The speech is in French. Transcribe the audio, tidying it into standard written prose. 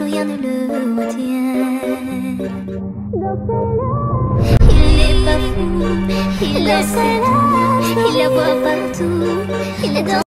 rien ne le retient. Il n'est pas fou, il est seul, il la voit partout, il est dans